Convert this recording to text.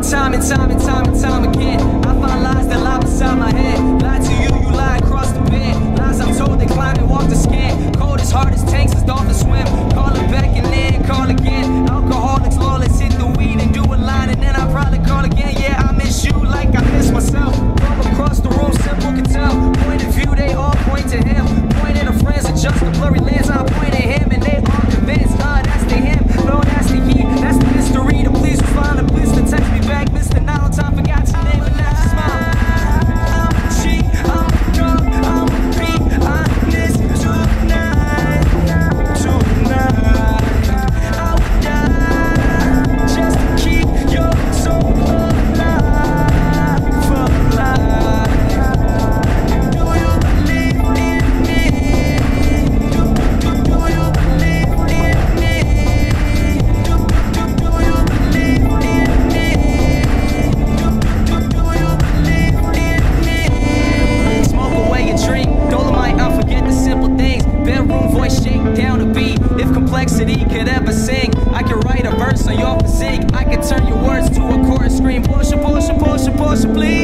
time and time and time and time again. I find lies that lie beside my head. Lie to you, you lie across the bed. Lies I'm told, they climb and walk the skin. Cold as hard as tanks as dolphins swim. Call it back and then call again. Alcoholics lawless, hit the weed and do a line, and then I probably call again. Yeah, I miss you like I miss myself. From across the room, simple can tell. Point of view, they all point to him. Point at the friends, adjust the blurry lens. I point at him and they all convinced. That's the him, no, that's the he. That's the mystery. The police was fine, the police to text me back. Mr. Now, time forgot your name, but now you smile. I'm a cheat, I'm a drug, I'm a beat. I miss tonight, tonight. I would die just to keep your soul alive, alive. Do you believe in me? Do you believe in me? Do you believe in me? Do you believe in me? Smoke away a drink, Dolomite, I forget the simple things. Bedroom voice shake down a beat. If complexity could ever sing, I could write a verse on your physique. I could turn your words to a chorus scream. Portia, Portia, Portia, Portia, please.